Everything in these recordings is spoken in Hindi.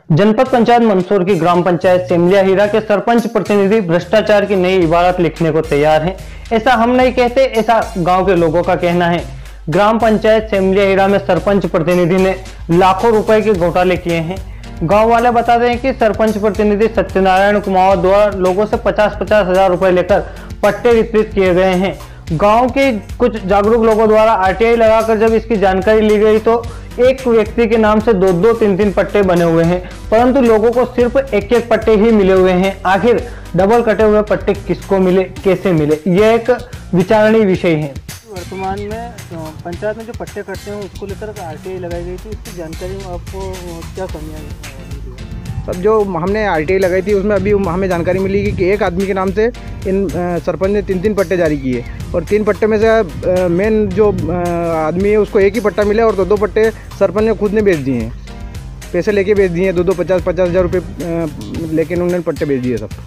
जनपद पंचायत मंदसौर की ग्राम पंचायत सेमलिया हीरा के सरपंच प्रतिनिधि भ्रष्टाचार की नई इबारत लिखने को तैयार हैं। ऐसा हम नहीं कहते, ऐसा गांव के लोगों का कहना है। ग्राम पंचायत सेमलिया हीरा में सरपंच प्रतिनिधि ने लाखों रुपए के घोटाले किए हैं। गांव वाले बताते हैं कि सरपंच प्रतिनिधि सत्यनारायण कुमावत द्वारा लोगों से 50-50 हजार रुपए लेकर पट्टे वितरित किए गए हैं। गांव के कुछ जागरूक लोगों द्वारा आरटीआई लगाकर जब इसकी जानकारी ली गई तो एक व्यक्ति के नाम से 2-2, 3-3 पट्टे बने हुए हैं, परंतु लोगों को सिर्फ एक पट्टे ही मिले हुए हैं। आखिर डबल कटे हुए पट्टे किसको मिले, कैसे मिले, यह एक विचारणीय विषय है। वर्तमान में पंचायत में जो पट्टे कटते हैं उसको लेकर आरटीआई लगाई गई थी, इसकी जानकारी में आपको क्या कमियाँ है? सब जो हमने आरटीआई लगाई थी उसमें अभी हमें जानकारी मिली कि एक आदमी के नाम से इन सरपंच ने 3-3 पट्टे जारी किए और 3 पट्टे में से मेन जो आदमी है उसको एक ही पट्टा मिला और 2-2 पट्टे सरपंच ने खुद ने बेच दिए हैं। पैसे लेके बेच दिए हैं, 2-2, 50-50 हजार रुपये लेकिन उन्होंने पट्टे बेच दिए सब।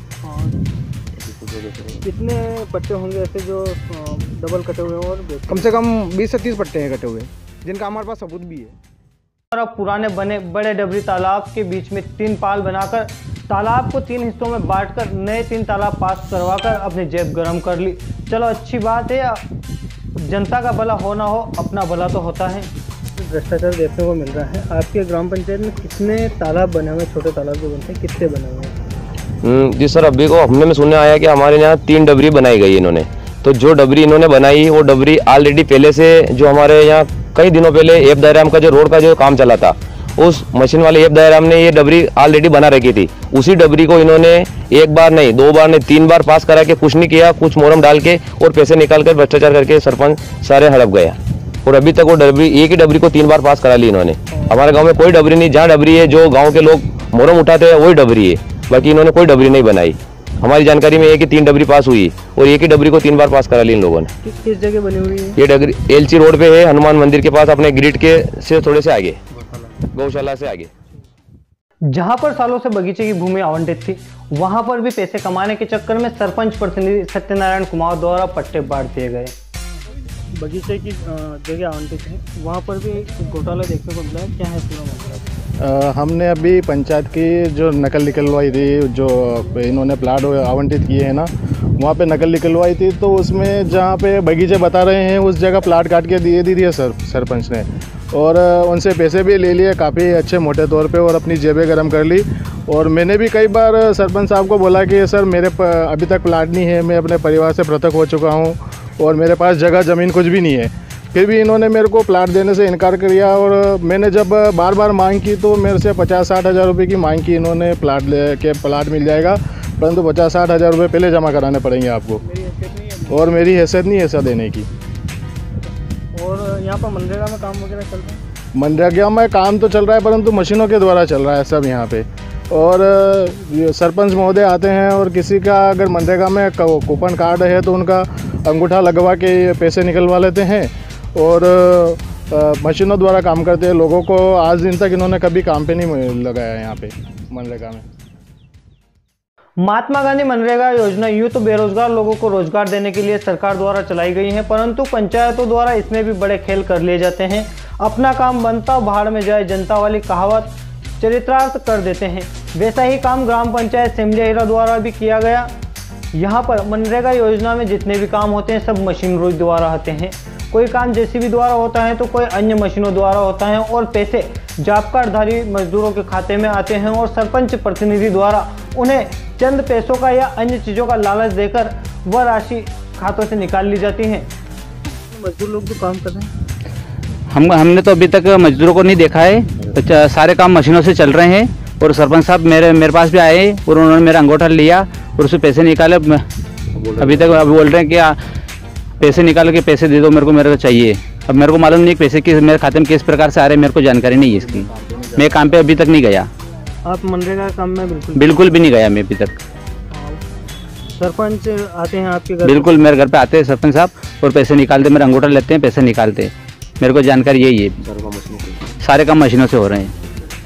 कितने पट्टे होंगे ऐसे जो डबल कटे हुए हैं? और कम से कम 20 से 30 पट्टे हैं कटे हुए, जिनका हमारे पास सबूत भी है। और अब पुराने बने बड़े डबरी तालाब के बीच में 3 पाल बनाकर तालाब को 3 हिस्सों में बांटकर नए 3 तालाब पास करवाकर अपनी जेब गर्म कर ली। चलो अच्छी बात है, जनता का भला हो ना हो, अपना भला तो होता है। भ्रष्टाचार देखने को मिल रहा है। आपके ग्राम पंचायत में कितने तालाब बने हुए हैं? छोटे तालाब जो बनते हैं कितने बने हुए हैं? जी सर, अभी को हमने में सुनने आया कि हमारे यहाँ 3 डबरी बनाई गई इन्होंने। तो जो डबरी इन्होंने बनाई वो डबरी ऑलरेडी पहले से जो हमारे यहाँ कई दिनों पहले एफ दायराम का जो रोड का जो काम चला था उस मशीन वाले एफ दायराम ने ये डबरी ऑलरेडी बना रखी थी। उसी डबरी को इन्होंने 1 बार नहीं, 2 बार नहीं, 3 बार पास करा के कुछ नहीं किया, कुछ मोरम डाल के और पैसे निकाल कर भ्रष्टाचार करके सरपंच सारे हड़प गया। और अभी तक वो डबरी, एक ही डबरी को 3 बार पास करा ली इन्होंने। हमारे गाँव में कोई डबरी नहीं, जहाँ डबरी है जो गाँव के लोग मोरम उठाते हैं वही डबरी है, बाकी इन्होंने कोई डबरी नहीं बनाई। हमारी जानकारी में एक ही 3 डबरी पास हुई और एक ही डबरी को 3 बार पास करा ली इन लोगों ने। किस जगह बनी हुई है? ये डबरी एलसी रोड पे है, हनुमान मंदिर के पास, अपने ग्रिड के से थोड़े से आगे, गौशाला से आगे। जहां पर सालों से बगीचे की भूमि आवंटित थी वहां पर भी पैसे कमाने के चक्कर में सरपंच प्रतिनिधि सत्यनारायण कुमार द्वारा पट्टे बांट दिए गए। बगीचे की जगह आवंटित है, वहाँ पर भी घोटाला देखने को मिला है। क्या है पूरा मामला? हमने अभी पंचायत की जो नकल निकलवाई थी, जो इन्होंने प्लाट आवंटित किए हैं ना, वहाँ पे नकल निकलवाई थी। तो उसमें जहाँ पे बगीचे बता रहे हैं उस जगह प्लाट काट के दे दी सरपंच ने और उनसे पैसे भी ले लिए काफ़ी अच्छे मोटे तौर पे और अपनी जेबें गर्म कर ली। और मैंने भी कई बार सरपंच साहब को बोला कि सर मेरे अभी तक प्लाट नहीं है, मैं अपने परिवार से पृथक हो चुका हूँ और मेरे पास जगह ज़मीन कुछ भी नहीं है। फिर भी इन्होंने मेरे को प्लाट देने से इनकार कर दिया और मैंने जब बार बार मांग की तो मेरे से 50-60 हज़ार रुपये की मांग की इन्होंने, प्लाट मिल जाएगा, परंतु 50-60 हज़ार रुपये पहले जमा कराने पड़ेंगे आपको, और मेरी हैसियत नहीं है ऐसा देने की। और यहाँ पर मनरेगा में काम वगैरह चल रहा है? मनरेगा में काम तो चल रहा है परंतु मशीनों के द्वारा चल रहा है सब यहाँ पे। और सरपंच महोदय आते हैं और किसी का अगर मनरेगा में कूपन कार्ड है तो उनका अंगूठा लगवा के पैसे निकलवा लेते हैं और मशीनों द्वारा काम करते हैं। लोगों को आज दिन तक इन्होंने कभी काम पे नहीं लगाया यहाँ पे मनरेगा में। महात्मा गांधी मनरेगा योजना यूं तो बेरोजगार लोगों को रोजगार देने के लिए सरकार द्वारा चलाई गई है, परंतु पंचायतों द्वारा इसमें भी बड़े खेल कर लिए जाते हैं। अपना काम बनता भाड़ में जाए जनता वाली कहावत चरितार्थ कर देते हैं। वैसा ही काम ग्राम पंचायत सेमलिया हीरा द्वारा भी किया गया। यहाँ पर मनरेगा योजना में जितने भी काम होते हैं सब मशीनरी द्वारा होते हैं। कोई काम जेसीबी द्वारा होता है तो कोई अन्य मशीनों द्वारा होता है और पैसे जॉब कार्डधारी मजदूरों के खाते में आते हैं और सरपंच प्रतिनिधि द्वारा उन्हें चंद पैसों का या अन्य चीज़ों का लालच देकर वह राशि खातों से निकाल ली जाती है। मजदूर लोग जो काम कर रहे हैं, हमने तो अभी तक मजदूरों को नहीं देखा है, तो सारे काम मशीनों से चल रहे हैं। और सरपंच साहब मेरे पास भी आए और उन्होंने मेरा अंगूठा लिया और उससे पैसे निकाले। अभी तक बोल रहे हैं कि पैसे निकाल के पैसे दे दो मेरे को चाहिए। अब मेरे को मालूम नहीं पैसे किस मेरे खाते में किस प्रकार से आ रहे हैं, मेरे को जानकारी नहीं है इसकी। मैं काम पे अभी तक नहीं गया। आप मनरेगा काम में बिल्कुल भी नहीं गया मैं अभी तक। सरपंच आते हैं आपके घर? बिल्कुल, मेरे घर पे आते हैं सरपंच साहब और पैसे निकालते, मेरा अंगूठा लेते हैं, पैसे निकालते हैं। मेरे को जानकारी यही है, सारे काम मशीनों से हो रहे हैं।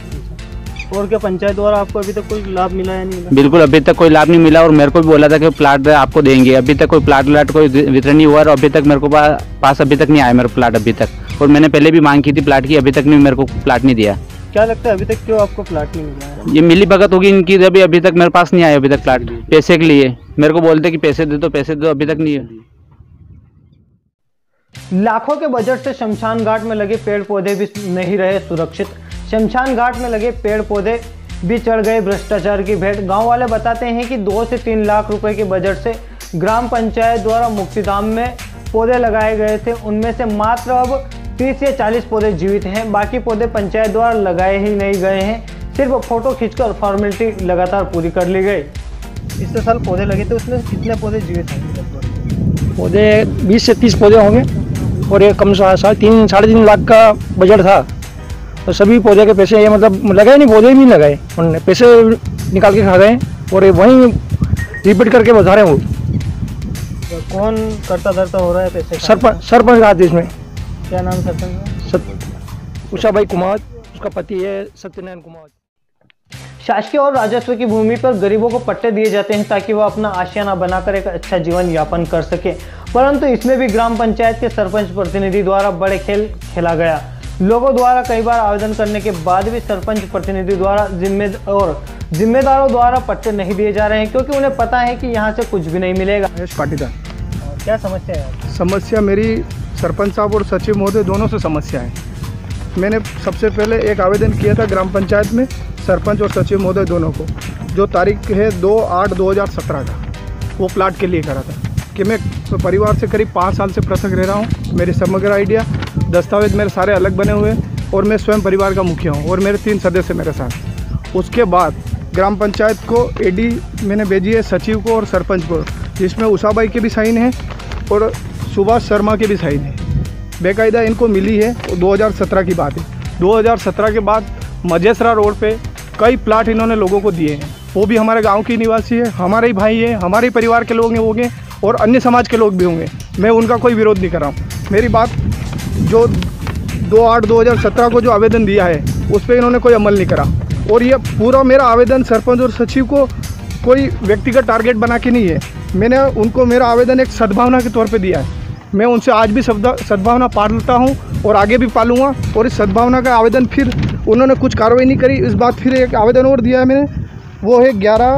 और क्या पंचायत द्वारा आपको अभी तक कोई लाभ मिला या नहीं मिला? बिल्कुल अभी तक कोई लाभ नहीं मिला और मेरे को भी बोला था कि प्लाट आपको देंगे, अभी तक कोई प्लाट कोई वितरण नहीं हुआ और अभी तक मेरे को पास अभी तक नहीं आया मेरा प्लाट अभी तक। और मैंने पहले भी मांग की थी प्लाट की, अभी तक नहीं मेरे को प्लाट नहीं दिया। क्या लगता है अभी तक क्यों आपको प्लाट नहीं मिला है? ये मिली भगत होगी इनकी, अभी तक मेरे पास नहीं आया अभी तक प्लाट पैसे के लिए। मेरे को बोलते कि पैसे दे दो पैसे दे दो, अभी तक नहीं है। लाखों के बजट से शमशान घाट में लगे पेड़ पौधे भी नहीं रहे सुरक्षित। शमशान घाट में लगे पेड़ पौधे भी चढ़ गए भ्रष्टाचार की भेंट। गांव वाले बताते हैं कि 2 से 3 लाख रुपए के बजट से ग्राम पंचायत द्वारा मुक्तिधाम में पौधे लगाए गए थे। उनमें से मात्र अब 30 या 40 पौधे जीवित हैं। बाकी पौधे पंचायत द्वारा लगाए ही नहीं गए हैं। सिर्फ फोटो खींचकर फॉर्मेलिटी लगातार पूरी कर ली गई। पिछले साल पौधे लगे थे, उसमें कितने पौधे जीवित हैं? पौधे 20 से 30 पौधे होंगे और ये कम से 3.5 लाख का बजट था। और सभी पौधे के पैसे ये मतलब लगाए नहीं, पौधे भी नहीं लगाए, उन्होंने पैसे निकाल के खा गए और वहीं रिपीट करके बता रहे हैं। वो कौन करता धरता हो रहा है पैसे? सरपंच का हाथ है इसमें। क्या नाम सरपंच का? उषा भाई कुमार, उसका पति है सत्यनारायण कुमार। शासकीय और राजस्व की भूमि पर गरीबों को पट्टे दिए जाते हैं ताकि वह अपना आशियाना बनाकर एक अच्छा जीवन यापन कर सके, परंतु इसमें भी ग्राम पंचायत के सरपंच प्रतिनिधि द्वारा बड़े खेल खेला गया। लोगों द्वारा कई बार आवेदन करने के बाद भी सरपंच प्रतिनिधि द्वारा जिम्मेदारों द्वारा पट्टे नहीं दिए जा रहे हैं, क्योंकि उन्हें पता है कि यहाँ से कुछ भी नहीं मिलेगा। पाटीदार। क्या समस्या है? समस्या मेरी सरपंच साहब और सचिव महोदय दोनों से समस्या है। मैंने सबसे पहले एक आवेदन किया था ग्राम पंचायत में, सरपंच और सचिव महोदय दोनों को, जो तारीख है 2/8/2017 का, वो प्लाट के लिए करा था कि मैं परिवार से करीब 5 साल से पृथक रह रहा हूँ। मेरी समग्र आइडिया, दस्तावेज मेरे सारे अलग बने हुए और मैं स्वयं परिवार का मुखिया हूँ और मेरे 3 सदस्य मेरे साथ। उसके बाद ग्राम पंचायत को एडी मैंने भेजी है, सचिव को और सरपंच को, जिसमें उषाबाई के भी साइन है और सुभाष शर्मा के भी साइन है। बेकायदा इनको मिली है। 2017 की बात है। 2017 के बाद मजेसरा रोड पे कई प्लाट इन्होंने लोगों को दिए हैं। वो भी हमारे गांव के निवासी है, हमारे ही भाई है, हमारे परिवार के लोग होंगे और अन्य समाज के लोग भी होंगे। मैं उनका कोई विरोध नहीं कर रहा हूँ। मेरी बात, जो 2/8/2017 को जो आवेदन दिया है उस पर इन्होंने कोई अमल नहीं करा। और ये पूरा मेरा आवेदन सरपंच और सचिव को कोई व्यक्तिगत टारगेट बना के नहीं है। मैंने उनको मेरा आवेदन एक सद्भावना के तौर पे दिया है। मैं उनसे आज भी सद्भावना पालता हूँ और आगे भी पालूंगा। और इस सद्भावना का आवेदन फिर उन्होंने कुछ कार्रवाई नहीं करी, इस बात फिर एक आवेदन और दिया है मैंने, वो है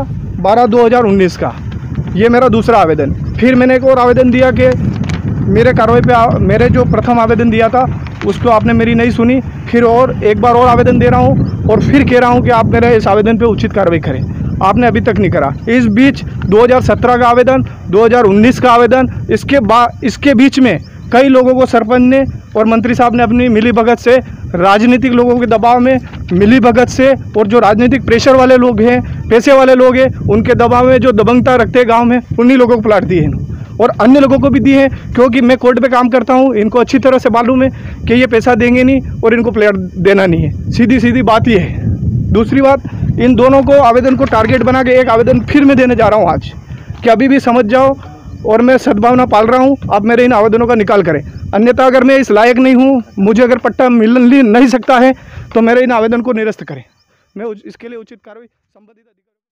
11/12/2019 का। ये मेरा दूसरा आवेदन। फिर मैंने एक और आवेदन दिया कि मेरे कार्रवाई पे मेरे जो प्रथम आवेदन दिया था उसको आपने मेरी नहीं सुनी। फिर और एक बार और आवेदन दे रहा हूँ और फिर कह रहा हूँ कि आप मेरे इस आवेदन पे उचित कार्रवाई करें। आपने अभी तक नहीं करा। इस बीच 2017 का आवेदन, 2019 का आवेदन, इसके बीच में कई लोगों को सरपंच ने और मंत्री साहब ने अपनी मिलीभगत से, राजनीतिक लोगों के दबाव में मिलीभगत से, और जो राजनीतिक प्रेशर वाले लोग हैं, पैसे वाले लोग हैं, उनके दबाव में जो दबंगता रखते हैं गांव में, उन्हीं लोगों को प्लाट दिए हैं और अन्य लोगों को भी दिए हैं। क्योंकि मैं कोर्ट पे काम करता हूं, इनको अच्छी तरह से मालूम है कि ये पैसा देंगे नहीं और इनको प्लाट देना नहीं है। सीधी बात ये है। दूसरी बात, इन दोनों को आवेदन को टारगेट बना के एक आवेदन फिर मैं देने जा रहा हूँ आज, कि अभी भी समझ जाओ और मैं सद्भावना पाल रहा हूँ। आप मेरे इन आवेदनों का निकाल करें, अन्यथा अगर मैं इस लायक नहीं हूँ, मुझे अगर पट्टा मिल नहीं सकता है, तो मेरे इन आवेदन को निरस्त करें। मैं इसके लिए उचित कार्रवाई संबंधित